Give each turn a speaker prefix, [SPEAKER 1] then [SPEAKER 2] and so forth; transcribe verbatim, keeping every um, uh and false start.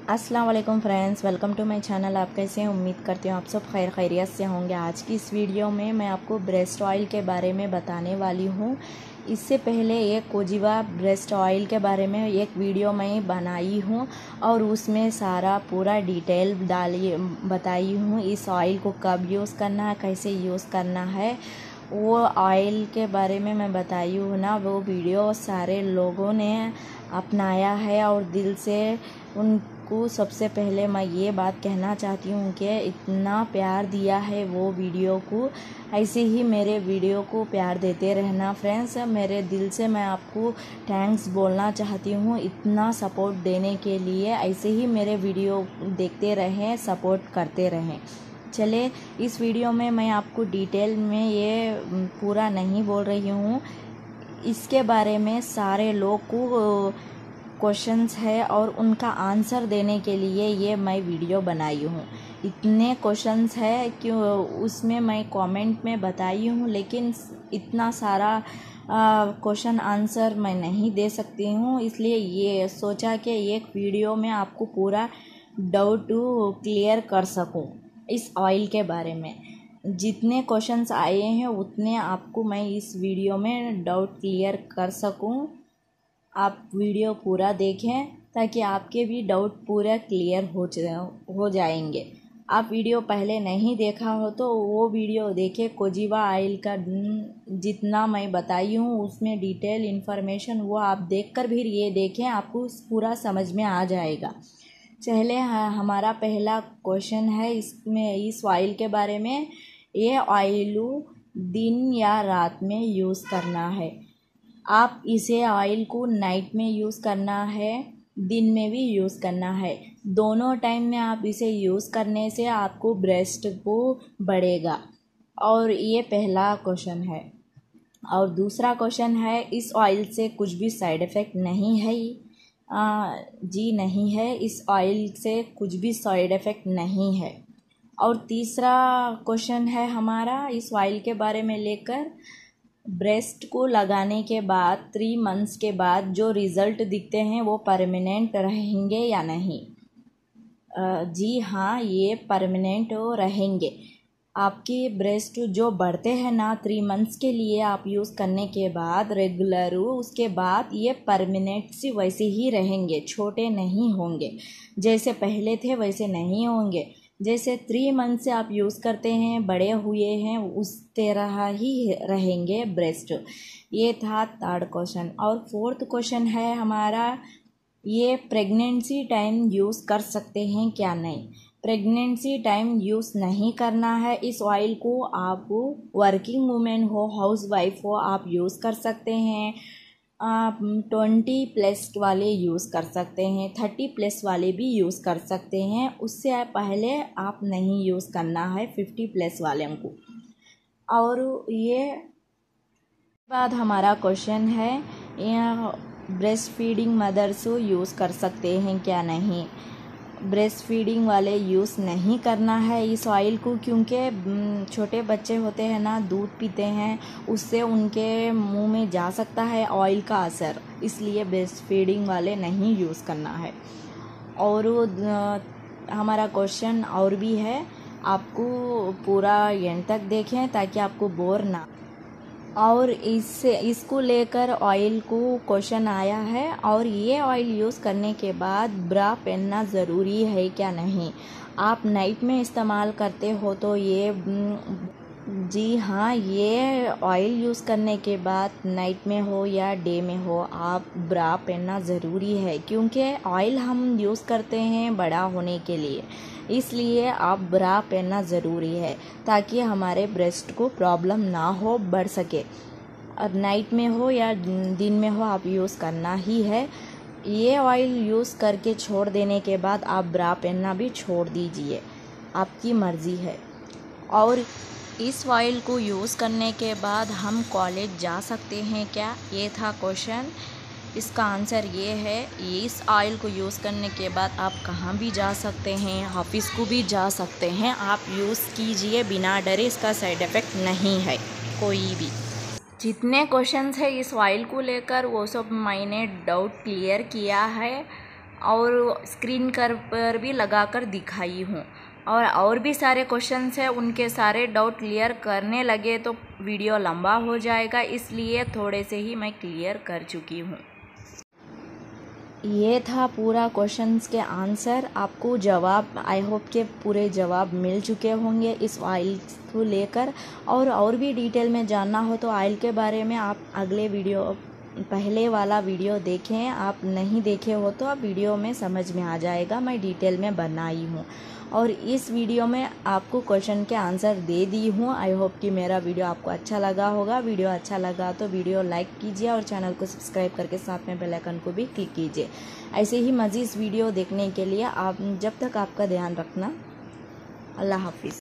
[SPEAKER 1] अस्सलाम वालेकुम friends, welcome to my channel. आप कैसे हैं? उम्मीद करती हूँ आप सब खैर खैरियत से होंगे। आज की इस वीडियो में मैं आपको ब्रेस्ट ऑयल के बारे में बताने वाली हूँ। इससे पहले एक कोजिवा ब्रेस्ट ऑयल के बारे में एक वीडियो मैं बनाई हूँ और उसमें सारा पूरा डिटेल डाली बताई हूँ। इस ऑयल को कब यूज़ करना है, कैसे यूज़ करना है, वो ऑयल के बारे में मैं बताई हूँ ना। वो वीडियो सारे लोगों ने अपनाया है और दिल से उनको सबसे पहले मैं ये बात कहना चाहती हूँ कि इतना प्यार दिया है वो वीडियो को, ऐसे ही मेरे वीडियो को प्यार देते रहना फ्रेंड्स। मेरे दिल से मैं आपको थैंक्स बोलना चाहती हूँ इतना सपोर्ट देने के लिए। ऐसे ही मेरे वीडियो देखते रहें, सपोर्ट करते रहें। चले इस वीडियो में मैं आपको डिटेल में ये पूरा नहीं बोल रही हूँ, इसके बारे में सारे लोग को क्वेश्चंस है और उनका आंसर देने के लिए ये मैं वीडियो बनाई हूँ। इतने क्वेश्चंस है कि उसमें मैं कमेंट में बताई हूँ, लेकिन इतना सारा क्वेश्चन आंसर मैं नहीं दे सकती हूँ, इसलिए ये सोचा कि एक वीडियो में आपको पूरा डाउट क्लियर कर सकूँ इस ऑयल के बारे में। जितने क्वेश्चंस आए हैं उतने आपको मैं इस वीडियो में डाउट क्लियर कर सकूं। आप वीडियो पूरा देखें ताकि आपके भी डाउट पूरा क्लियर हो हो जाएंगे। आप वीडियो पहले नहीं देखा हो तो वो वीडियो देखें। कोजिवा ऑयल का जितना मैं बताई हूँ उसमें डिटेल इन्फॉर्मेशन वो आप देखकर भी ये देखें, आपको पूरा समझ में आ जाएगा। चले हमारा पहला क्वेश्चन है इसमें इस ऑयल के बारे में। ये ऑयल दिन या रात में यूज़ करना है। आप इसे ऑयल को नाइट में यूज़ करना है, दिन में भी यूज़ करना है। दोनों टाइम में आप इसे यूज़ करने से आपको ब्रेस्ट को बढ़ेगा। और ये पहला क्वेश्चन है। और दूसरा क्वेश्चन है इस ऑयल से कुछ भी साइड इफ़ेक्ट नहीं है। आ, जी नहीं है, इस ऑयल से कुछ भी साइड इफ़ेक्ट नहीं है। और तीसरा क्वेश्चन है हमारा इस ऑयल के बारे में लेकर, ब्रेस्ट को लगाने के बाद थ्री मंथ्स के बाद जो रिज़ल्ट दिखते हैं वो परमानेंट रहेंगे या नहीं। आ, जी हाँ, ये परमानेंट रहेंगे। आपके ब्रेस्ट जो बढ़ते हैं ना थ्री मंथ्स के लिए आप यूज़ करने के बाद रेगुलर, उसके बाद ये परमानेंट सी वैसे ही रहेंगे, छोटे नहीं होंगे। जैसे पहले थे वैसे नहीं होंगे। जैसे थ्री मंथ से आप यूज़ करते हैं, बड़े हुए हैं, उस तरह ही रहेंगे ब्रेस्ट। ये था थर्ड क्वेश्चन। और फोर्थ क्वेश्चन है हमारा, ये प्रेगनेंसी टाइम यूज़ कर सकते हैं क्या? नहीं, प्रेगनेंसी टाइम यूज़ नहीं करना है इस ऑयल को। आप वर्किंग वूमेन हो, हाउस वाइफ हो, आप यूज़ कर सकते हैं। आप ट्वेंटी प्लस वाले यूज़ कर सकते हैं, थर्टी प्लस वाले भी यूज़ कर सकते हैं। उससे पहले आप नहीं यूज़ करना है फिफ्टी प्लस वाले को। और ये बाद हमारा क्वेश्चन है, यह ब्रेस्ट फीडिंग मदर्स यूज़ कर सकते हैं क्या? नहीं, ब्रेस्ट फीडिंग वाले यूज़ नहीं करना है इस ऑयल को, क्योंकि छोटे बच्चे होते हैं ना, दूध पीते हैं, उससे उनके मुंह में जा सकता है ऑयल का असर, इसलिए ब्रेस्ट फीडिंग वाले नहीं यूज़ करना है। और हमारा क्वेश्चन और भी है, आपको पूरा एंड तक देखें ताकि आपको बोर ना। और इससे इसको लेकर ऑयल को क्वेश्चन आया है, और ये ऑयल यूज़ करने के बाद ब्रा पहनना ज़रूरी है क्या? नहीं, आप नाइट में इस्तेमाल करते हो तो ये जी हाँ, ये ऑयल यूज़ करने के बाद नाइट में हो या डे में हो आप ब्रा पहनना ज़रूरी है, क्योंकि ऑयल हम यूज़ करते हैं बड़ा होने के लिए, इसलिए आप ब्रा पहनना ज़रूरी है ताकि हमारे ब्रेस्ट को प्रॉब्लम ना हो, बढ़ सके। और नाइट में हो या दिन में हो आप यूज़ करना ही है। ये ऑयल यूज़ करके छोड़ देने के बाद आप ब्रा पहनना भी छोड़ दीजिए, आपकी मर्ज़ी है। और इस ऑयल को यूज़ करने के बाद हम कॉलेज जा सकते हैं क्या? ये था क्वेश्चन। इसका आंसर ये है, ये इस ऑयल को यूज़ करने के बाद आप कहाँ भी जा सकते हैं, ऑफिस को भी जा सकते हैं। आप यूज़ कीजिए बिना डरे, इसका साइड इफ़ेक्ट नहीं है कोई भी। जितने क्वेश्चंस है इस ऑयल को लेकर वो सब मैंने डाउट क्लियर किया है। और स्क्रीन कर पर भी लगा कर दिखाई हूँ। और और भी सारे क्वेश्चंस हैं, उनके सारे डाउट क्लियर करने लगे तो वीडियो लंबा हो जाएगा, इसलिए थोड़े से ही मैं क्लियर कर चुकी हूँ। ये था पूरा क्वेश्चंस के आंसर। आपको जवाब, आई होप के पूरे जवाब मिल चुके होंगे इस ऑयल को लेकर। और और भी डिटेल में जानना हो तो ऑयल के बारे में आप अगले वीडियो, पहले वाला वीडियो देखें। आप नहीं देखे हो तो आप वीडियो में समझ में आ जाएगा, मैं डिटेल में बनाई हूँ। और इस वीडियो में आपको क्वेश्चन के आंसर दे दी हूँ। आई होप कि मेरा वीडियो आपको अच्छा लगा होगा। वीडियो अच्छा लगा तो वीडियो लाइक कीजिए और चैनल को सब्सक्राइब करके साथ में बेल आइकन को भी क्लिक कीजिए। ऐसे ही मज़ीद वीडियो देखने के लिए आप, जब तक आपका ध्यान रखना। अल्लाह हाफिज़।